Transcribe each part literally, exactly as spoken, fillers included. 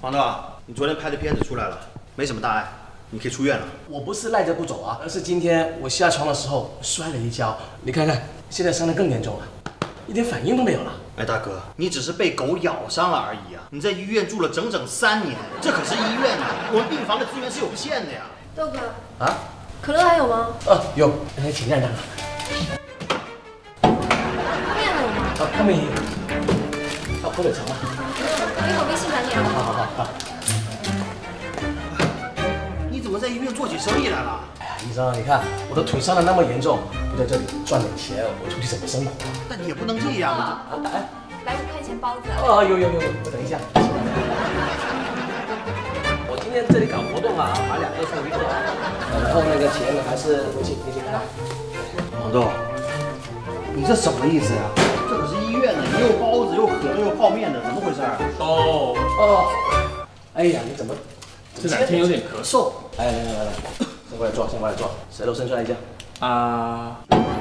黄豆，你昨天拍的片子出来了，没什么大碍，你可以出院了。 我不是赖着不走啊，而是今天我下床的时候摔了一跤，你看看，现在伤得更严重了，一点反应都没有了。 哎，大哥，你只是被狗咬伤了而已啊！你在医院住了整整三年，这可是医院啊，我们病房的资源是有限的呀。 豆哥， 啊， 可乐还有吗？ 啊，有，哎，请亮亮。 泡面还有吗？ 啊，泡面也有。要喝点茶吗？ 我一会儿微信转你啊。 好好好好。 你怎么在医院做起生意来了？ 哎呀，医生，你看我的腿伤的那么严重，不在这里赚点钱，我出去怎么生活啊？ 但你也不能这样啊！ 哎， 来五块钱包子。 哦，有有有有，我等一下。我今天这里搞活动啊，买两个送一个，然后那个钱还是微信微信啊。 黄豆，你这什么意思呀？这可是医院呢，你又包子又可乐又泡面的，怎么回事啊？ 哦哦，哎呀，你怎么这两天有点咳嗽哎，来来来来，先过来坐，先过来坐，舌头伸出来一下。 啊？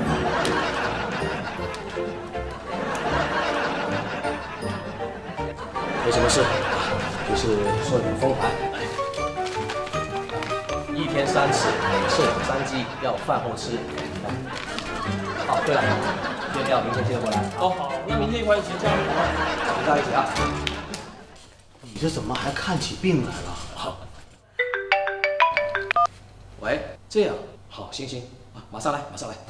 没什么事，就是说你风寒。一天三次，每次两三剂，要饭后吃。哦，对了，夜料明天接着过来。 哦好，那明天一块一起加入好吗？ 大家一起啊。 你这怎么还看起病来了？ 好。喂，这样，好，行行，啊，马上来，马上来。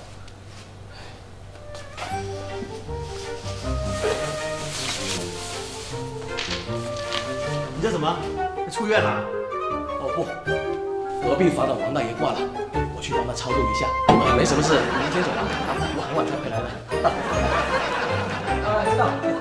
你这怎么出院了？ 哦不，隔壁房的王大爷挂了，我去帮他超度一下。啊，没什么事，明天走了，啊，我很晚才回来的。啊，知道。